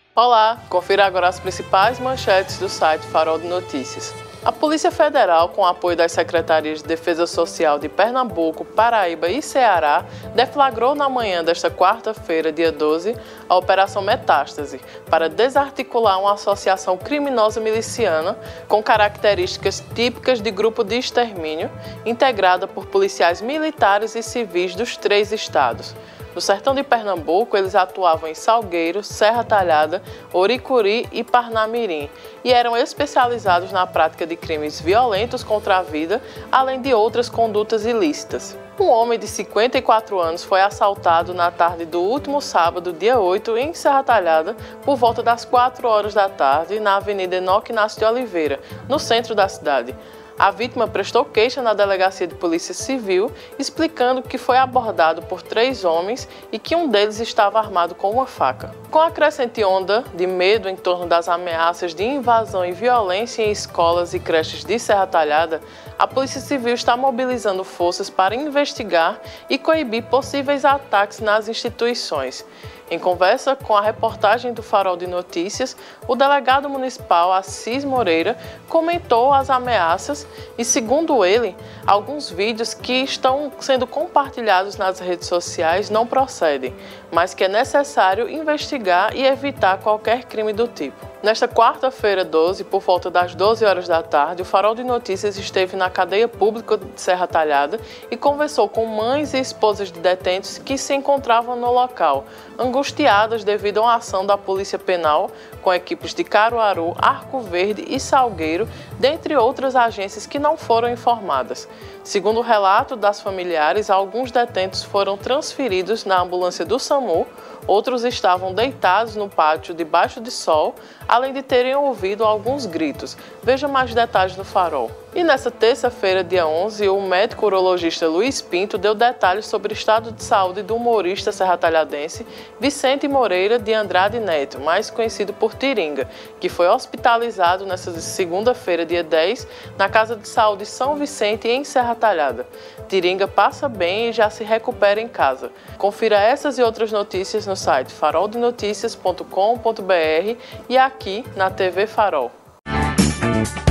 Olá, confira agora as principais manchetes do site Farol de Notícias. A Polícia Federal, com apoio das Secretarias de Defesa Social de Pernambuco, Paraíba e Ceará, deflagrou na manhã desta quarta-feira, dia 12, a Operação Metástase, para desarticular uma associação criminosa miliciana com características típicas de grupo de extermínio, integrada por policiais militares e civis dos 3 estados. No sertão de Pernambuco, eles atuavam em Salgueiro, Serra Talhada, Oricuri e Parnamirim e eram especializados na prática de crimes violentos contra a vida, além de outras condutas ilícitas. Um homem de 54 anos foi assaltado na tarde do último sábado, dia 8, em Serra Talhada, por volta das 4 horas da tarde, na Avenida Enoque Inácio de Oliveira, no centro da cidade. A vítima prestou queixa na Delegacia de Polícia Civil, explicando que foi abordado por 3 homens e que um deles estava armado com uma faca. Com a crescente onda de medo em torno das ameaças de invasão e violência em escolas e creches de Serra Talhada, a Polícia Civil está mobilizando forças para investigar e coibir possíveis ataques nas instituições. Em conversa com a reportagem do Farol de Notícias, o delegado municipal Assis Moreira comentou as ameaças e, segundo ele, alguns vídeos que estão sendo compartilhados nas redes sociais não procedem, mas que é necessário investigar e evitar qualquer crime do tipo. Nesta quarta-feira, 12, por volta das 12 horas da tarde, o Farol de Notícias esteve na cadeia pública de Serra Talhada e conversou com mães e esposas de detentos que se encontravam no local, angustiadas devido a uma ação da Polícia Penal, com equipes de Caruaru, Arco Verde e Salgueiro, dentre outras agências que não foram informadas. Segundo o relato das familiares, alguns detentos foram transferidos na ambulância do SAMU, outros estavam deitados no pátio debaixo de sol, além de terem ouvido alguns gritos. Veja mais detalhes no Farol. E nesta terça-feira, dia 11, o médico urologista Luiz Pinto deu detalhes sobre o estado de saúde do humorista serratalhadense Vicente Moreira de Andrade Neto, mais conhecido por Tiringa, que foi hospitalizado nesta segunda-feira, dia 10, na Casa de Saúde São Vicente, em Serra Talhada. Tiringa passa bem e já se recupera em casa. Confira essas e outras notícias no site faroldenotícias.com.br e aqui na TV Farol.